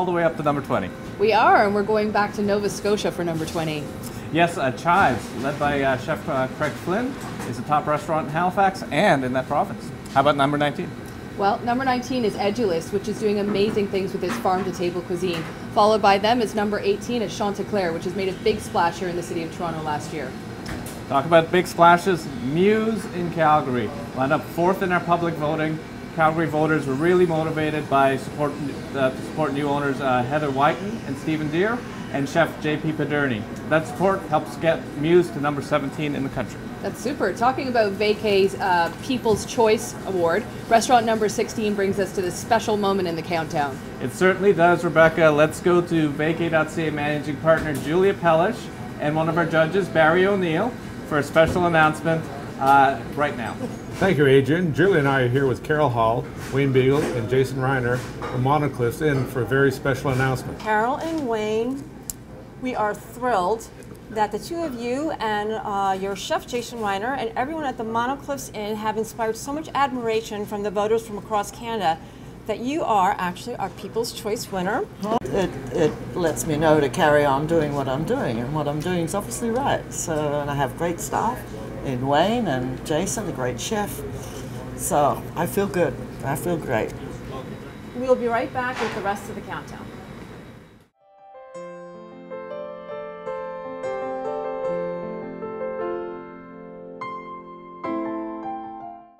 the way up to number 20. We are, and we're going back to Nova Scotia for number 20. Yes, Chives, led by Chef Craig Flynn, is the top restaurant in Halifax and in that province. How about number 19? Well, number 19 is Edulist, which is doing amazing things with its farm-to-table cuisine. Followed by them is number 18 at Chanticleer, which has made a big splash here in the city of Toronto last year. Talk about big splashes. Muse in Calgary lined up 4th in our public voting. Calgary voters were really motivated by support new owners Heather Whiten and Stephen Deere and Chef J.P. Paderni. That support helps get Muse to number 17 in the country. That's super. Talking about Vacay's People's Choice Award, restaurant number 16 brings us to this special moment in the countdown. It certainly does, Rebecca. Let's go to Vacay.ca managing partner Julia Pellish and one of our judges, Barry O'Neill, for a special announcement right now. Thank you, Adrian. Julia and I are here with Carol Hall, Wayne Beagle, and Jason Reiner from Monocliffs in for a very special announcement. Carol and Wayne, we are thrilled that the two of you and your chef Jason Reiner and everyone at the Monocliffs Inn have inspired so much admiration from the voters from across Canada that you are actually our People's Choice winner. It lets me know to carry on doing what I'm doing, and what I'm doing is obviously right. So, and I have great staff in Wayne and Jason, a great chef. So I feel good. I feel great. We'll be right back with the rest of the countdown.